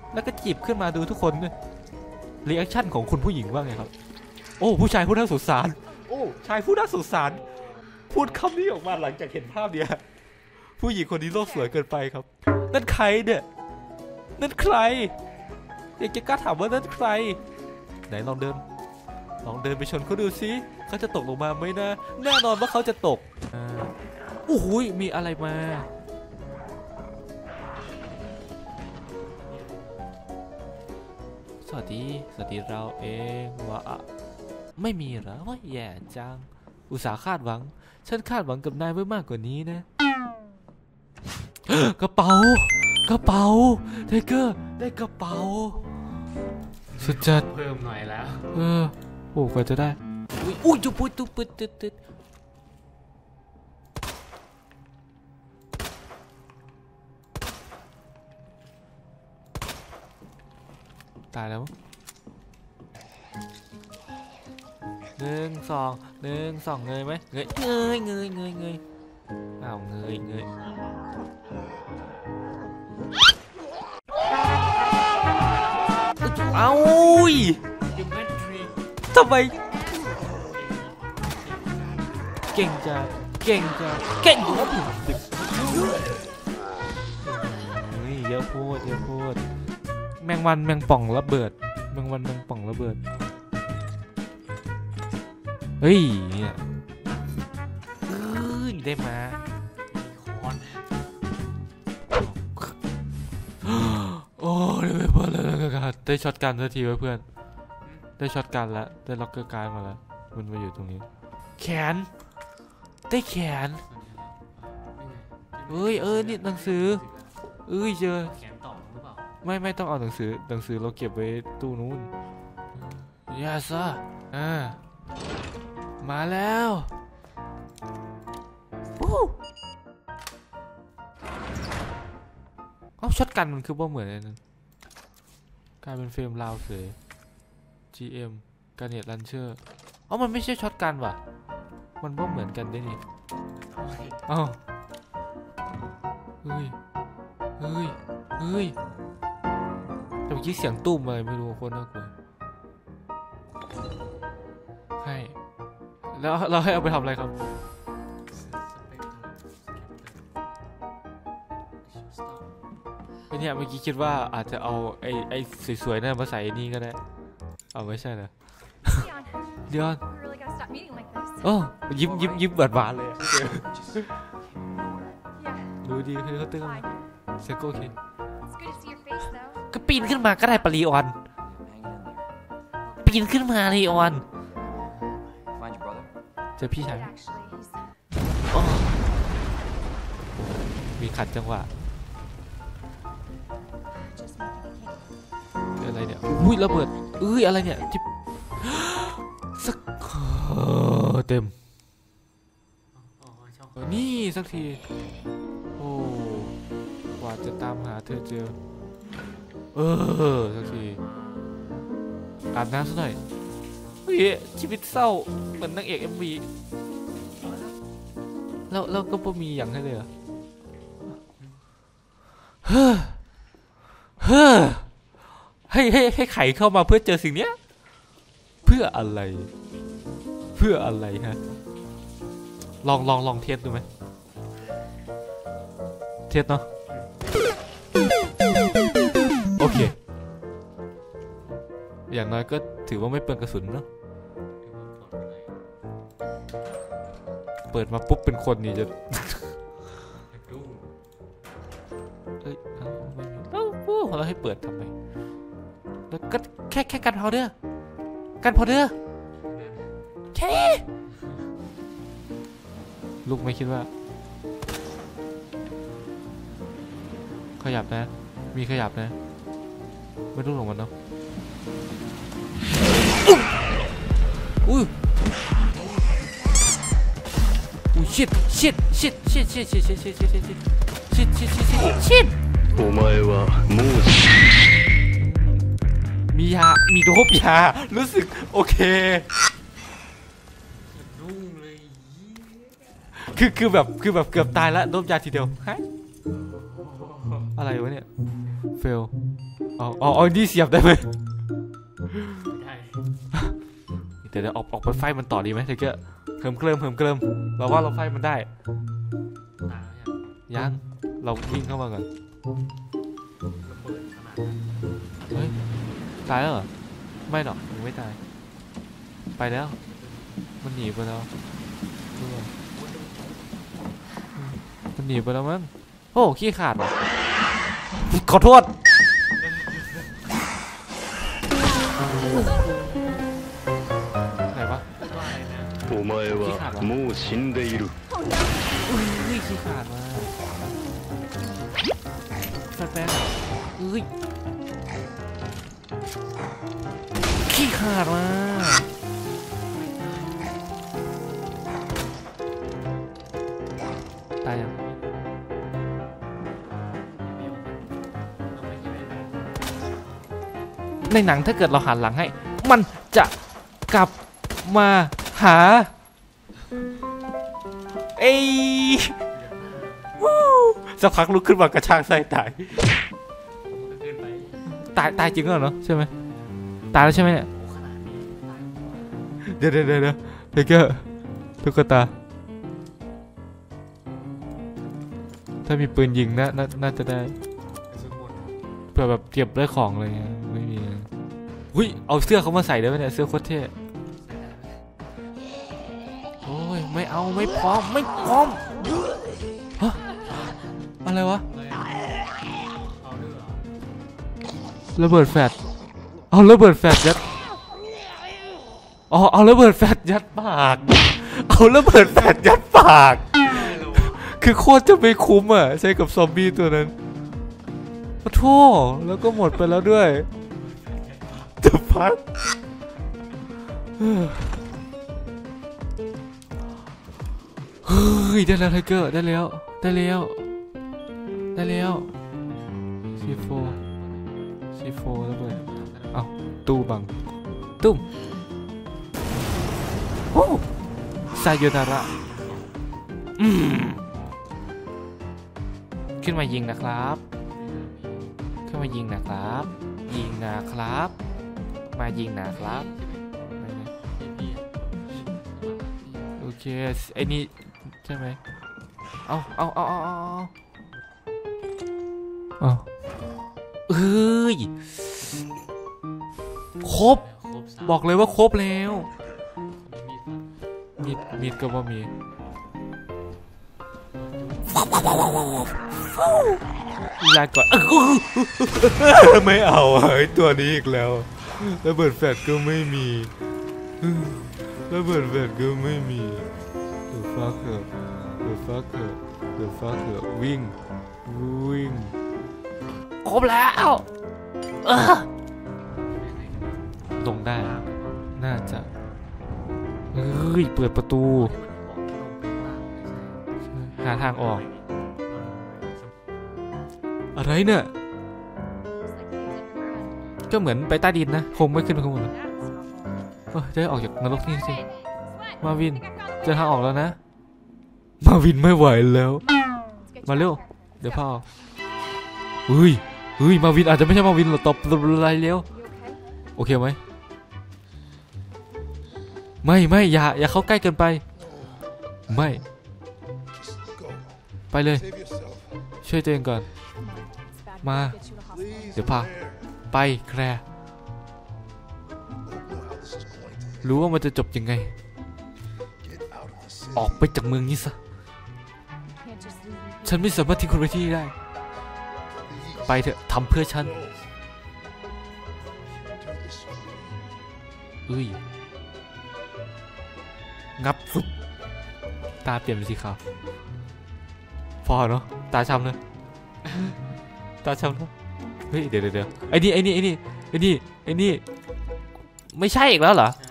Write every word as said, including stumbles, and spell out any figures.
แล้วก็จีบขึ้นมาดูทุกคนเนี่ยรีแอคชั่นของคุณผู้หญิงว่าไงครับโอ้ผู้ชายผู้น่าสงสารโอ้ชายผู้น่าสงสารพูดคำนี้ออกมาหลังจากเห็นภาพเนี้ยผู้หญิงคนนี้โลกสวยเกินไปครับนั่นใครเนี่ยนั่นใครอยากจะกล้าถามว่านั่นใครไหนลองเดินลองเดินไปชนเขาดูซิเขาจะตกลงมาไหมนะแน่นอนว่าเขาจะตกโอ้โหมีอะไรมาสวัสดีสวัสดีเราเองว่าไม่มีเหรอว่าแย่จังอุตส่าห์คาดหวังฉันคาดหวังกับนายไว้มากกว่านี้นะกระเป๋ากระเป๋าไทเกอร์ได้กระเป๋าสุดจัดเพิ่มหน่อยแล้วเออโอ้กว่าจะได้อุ้ยจุ๊บปุ๊บตุ๊บปุ๊บตึ๊ดตึ๊ดตายแล้วหนึ่งสองหนึ่งสองเงยไหมเงยเงยเงยเงยเงยอ้าวเงยเงยเอ้าทำไมเก่งจังเก่งจังเก่งอยู่แล้วนี่เยอะพูดเยอะพูดแมงวันแมงป่องระเบิดแมงวันแมงป่องระเบิดเฮ้ยเนี่ยเอ้ยได้มาโอ้ได้ไปเพื่อนเลยนะครับได้ช็อตกันสักทีไว้เพื่อนได้ช็อตกันแล้วได้ล็อกเกอร์การ์ดมาแล้วมันมาอยู่ตรงนี้แขนได้แขนเอ้ยเออนี่หนังสือเอ้ยเจอแขนต่อหรือเปล่าไม่ไม่ต้องเอาหนังสือหนังสือเราเก็บไว้ตู้นู้นยาซ่าอ่ามาแล้วเอ้าช็อตกันมันคือว่าเหมือนอะไรนั่นกลายเป็นเฟรมลาวเสย จี เอ็ม การเน็ตลันเชอร์เอ้ามันไม่ใช่ช็อตกันว่ะมันว่าเหมือนกันได้นี่เอ้าเฮ้ยเฮ้ยเฮ้ยแต่เมื่อกี้เสียงตุ้มอะไรไม่รู้คนน่ากลัวให้แล้วเราให้เอาไปทำอะไรครับเนี่ยเมื่อกี้คิดว่าอาจจะเอาไอ้ไอ้สวยๆนั่นมาใส่นี่ก็ได้เอาไม่ใช่เหรอเดี๋ยวโอ้ยิ้มยิ้มยิ้มหวานๆเลยดูดีคือเขาตึงเซ็กโอเคก็ปีนขึ้นมาก็ได้ปรีออนปีนขึ้นมาลีออนเจอพี่ชายมีขัดจังหวะอะไรเนี่ยอุ้ยระเบิดเอ้ยอะไรเนี่ยจิ๊บสักเต็มนี่สักทีโอ้กว่าจะตามหาเธอเจอเออสักทีอาบน้ำซะหน่อยเฮ้ยชีวิตเศร้าเหมือนนางเอกเอ็มวีแล้วเราก็ไม่มีอย่างให้เลยเหรอเฮ้อเฮ้อให้ให้ให้ไขเข้ามาเพื่อเจอสิ่งเนี้ยเพื่ออะไรเพื่ออะไรฮะลองลองลองเทสดูไหมเทสเนาะโอเคอย่างน้อยก็ถือว่าไม่เปลืองกระสุนเนาะเปิดมาปุ๊บเป็นคนนี่จะเอ้ยเอ้าไม่มีเอ้าเราให้เปิดทำไมแล้วก็แค่แค่กันพาวเดอร์กันพาวเดอร์แค่นี้ลูกไม่คิดว่าขยับนะมีขยับนะไม่ต้องหลงมันเนาะอุ้ยอุ้ยชิดชิดชิดชิดชิดชิดชิดชิดชิดชิดชิดชิดชิดชิดชิดお前はもうมียามีโดบยารู้สึกโอเคคือคือแบบคือแบบเกือบตายแล้วโดบยาทีเดียวฮะอะไรวะเนี่ยเฟลอ๋ออ๋อนี่เสียบได้ไหมได้เดี๋ยวเดี๋ยวออกออกไปไฟมันต่อดีไหมเดี๋ยวก็เพิ่มเกลิมเพิ่มเกลิมเราว่าเราไฟมันได้ตายแล้วยังยังเราวิ่งเข้ามาก่อนระเบิดขนาดนั้นเฮ้ยตายแล้วเหรอไม่หรอกยังไม่ตายไปแล้วมันหนีไปแล้วมันหนีไปแล้วมั้งโอ้ขี้ขาดเหรอขอโทษไหนวะพูดว่าอะไรนะお前はもう死んでいる。 อุ้ยขี้ขาดมาแฟนแฟนอุ้ยขี้ขาดมาตายยังเดี๋ยวเราไปที่ไหนในหนังถ้าเกิดเราหันหลังให้มันจะกลับมาหาเอ้ยวู้สักพักลุกขึ้นมากระชากไส้ตายผมก็ขึ้นไปตายตายจริงเหรอเนาะใช่ไหมตายแล้วใช่ไหมเนี่ยโอ้ขนาดนี้ตายเดี๋ยวเดี๋ยวเดี๋ยวเดี๋ยวเด็กเกอร์ตุ๊กตาถ้ามีปืนยิงนะน่าน่าจะได้กระสุนหมดเผื่อแบบเก็บได้ของอะไรเงี้ยไม่มีหุ้ยเอาเสื้อเขามาใส่ได้ไหมเนี่ยเสื้อโคตรเท่โอ้ยไม่เอาไม่พร้อมไม่พร้อมฮะอะไรวะเลยเอาด้วยเหรอระเบิดแฟลชเอาระเบิดแฟลชยัดอ๋อเอาระเบิดแฟลชยัดปากเอาระเบิดแฟลชยัดปากไม่รู้คือโคตรจะไม่คุ้มอ่ะใช้กับซอมบี้ตัวนั้นโอ้โธ่แล้วก็หมดไปแล้วด้วยจะพักเฮ้ยได้แล้วไทเกอร์ได้แล้วได้แล้วได้แล้วซีโฟซีโฟแล้วเว้ยเอาตู้บังตุ้มโอ้ไซโยนาระอืมขึ้นมายิงนะครับขึ้นมายิงนะครับยิงนะครับ มายิงนะครับโอเคไอ้นี่ใช่ไหมเอาเอาเอาเอาเอาเอาเอ้ยครบครบสามบอกเลยว่าครบแล้วมีดฟันมีดมีดก็ว่ามีลาก่อนไม่เอาไอ้ตัวนี้อีกแล้วระเบิดแฟลชก็ไม่มีระเบิดแฟลชก็ไม่มีเดือดฟ้าเกิดเดือดฟ้าเกิดเดือดฟ้าเกิดวิ่งวิ่งครบแล้วลงได้น่าจะเฮ้ยเปิดประตูหาทางออกอะไรเนี่ยก็เหมือนไปใต้ดินนะคงไม่ขึ้นไปข้างบนหรอกเออจะได้ออกจากนรกนี่สิมาวินเจอทางออกแล้วนะมาวินไม่ไหวแล้วมาเร็วเดี๋ยวพ่อเฮ้ยเฮ้ยมาวินอาจจะไม่ใช่มาวินหรอกตบอะไรเร็วโอเคไหมไม่ไม่อย่าอย่าเข้าใกล้เกินไปไม่ไปเลยช่วยตัวเองก่อนมาเดี๋ยวพาไปแคร์รู้ว่ามันจะจบยังไงออกไปจากเมืองนี้ซะฉันไม่สามารถทิ้งคนไว้ที่นี่ได้ไปเถอะทำเพื่อฉันเอ้ยงับฟุบตาเปลี่ยนเป็นสีขาวพอเนาะตาช้ำเลยตาช้ำเลยเฮ้ยเดี๋ยวเดี๋ยวไอ้นี่ไอ้นี่ไอ้นี่ไอ้นี่ไอ้นี่ไม่ใช่อีกแล้วเหรอใช่